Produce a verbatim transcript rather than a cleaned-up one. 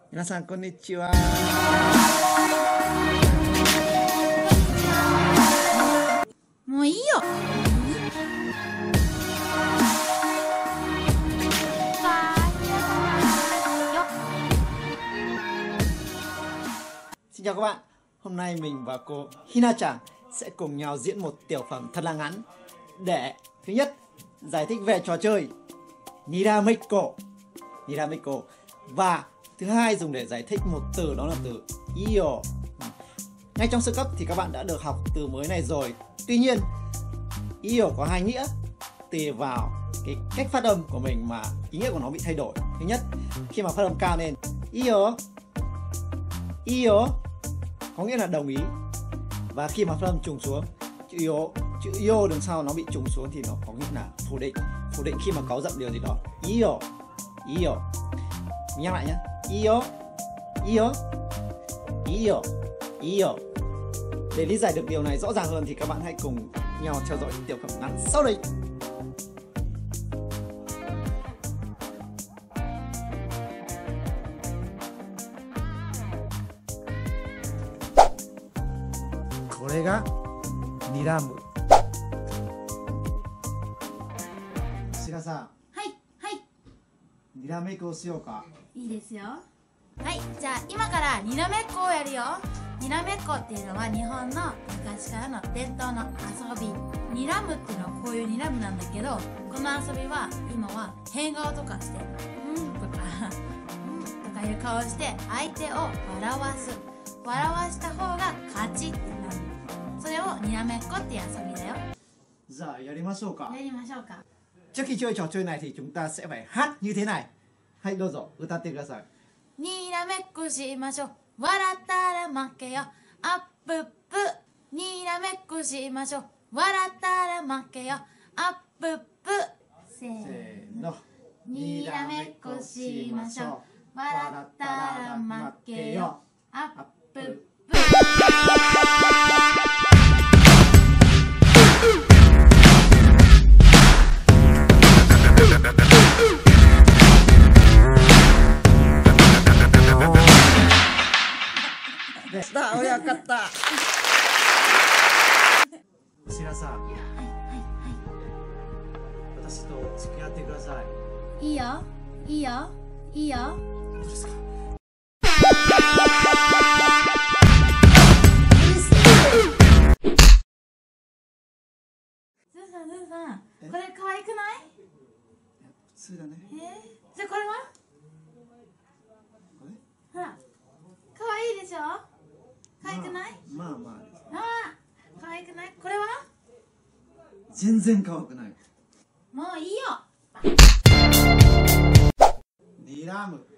皆さんこんにちは。 もういいよ。 Xin chào các bạn. Hôm nay mình và cô Hina-chan sẽ cùng nhau diễn một tiểu phẩm thật là ngắn để thứ nhất giải thích về trò chơi Nirameko, Nirameko và thứ hai dùng để giải thích một từ, đó là từ iyo. Ngay trong sơ cấp thì các bạn đã được học từ mới này rồi. Tuy nhiên iyo có hai nghĩa, tùy vào cái cách phát âm của mình mà ý nghĩa của nó bị thay đổi. Thứ nhất, khi mà phát âm cao lên iyo, iyo có nghĩa là đồng ý, và khi mà phát âm trùng xuống chữ iyo, chữ iyo đằng sau nó bị trùng xuống thì nó có nghĩa là phủ định, phủ định khi mà có dậm điều gì đó. Iyo, iyo. Mình nhắc lại nhé. Iyo, iyo, iyo, iyo. Để lý giải được điều này rõ ràng hơn thì các bạn hãy cùng nhau theo dõi tiểu phẩm ngắn sau đây. Đây là Niramu. Shira-san、 はい、はい。 にらめっこをしようか。 いいですよ。はい、じゃあ今からにらめっこをやるよ。にらめっこっていうのは日本の昔からの伝統の遊び。にらむっていうのはこういうにらむなんだけど、この遊びは今は変顔とかして「うん」とか「うん」とかいう顔して相手を笑わす。笑わした方が勝ちってなる。それをにらめっこっていう遊びだよ。 Giờ やりましょうか。 やりましょうか。 Trước khi chơi trò chơi này thì chúng ta sẽ phải hát như thế này. Hãyどうぞ歌ってください。 にらめっこしましょう。笑ったら負けよ。アップップ。にらめっこしましょう。笑ったら負けよ。アップップ。せーの。にらめっこしましょう。笑ったら負けよ。アップップ。 でした。親方。白さん、私と付き合ってください。 いいよ、いいよ、いいよ。 どうですか。 ズーさん、ズーさん、これ可愛くない？ 普通だね。 えー、じゃあこれは？ これ？ ほら、可愛いでしょ？可愛くない？ まあまあまあ。 ああ、可愛くない？これは？ 全然可愛くない。 もういいよ。 にらむ。